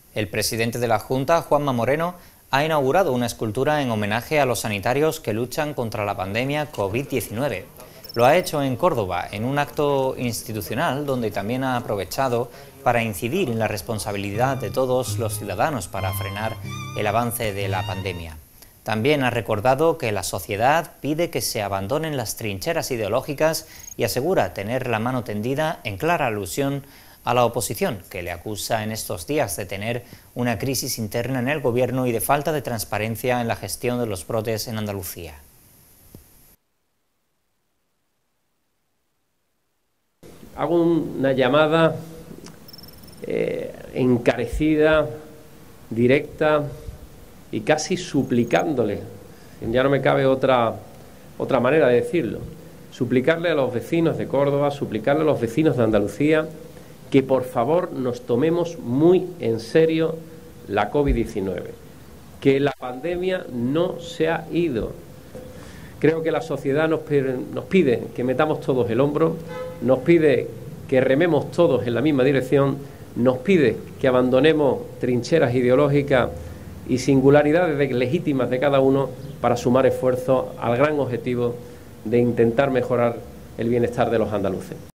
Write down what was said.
El presidente de la Junta, Juanma Moreno, ha inaugurado una escultura en homenaje a los sanitarios que luchan contra la pandemia COVID-19. Lo ha hecho en Córdoba, en un acto institucional donde también ha aprovechado para incidir en la responsabilidad de todos los ciudadanos para frenar el avance de la pandemia. También ha recordado que la sociedad pide que se abandonen las trincheras ideológicas y asegura tener la mano tendida en clara alusión a la oposición, que le acusa en estos días de tener una crisis interna en el gobierno y de falta de transparencia en la gestión de los brotes en Andalucía. Hago una llamada encarecida, directa y casi suplicándole, ya no me cabe otra manera de decirlo, suplicarle a los vecinos de Córdoba, suplicarle a los vecinos de Andalucía que por favor nos tomemos muy en serio la COVID-19, que la pandemia no se ha ido. Creo que la sociedad nos pide que metamos todos el hombro, nos pide que rememos todos en la misma dirección, nos pide que abandonemos trincheras ideológicas y singularidades legítimas de cada uno para sumar esfuerzos al gran objetivo de intentar mejorar el bienestar de los andaluces.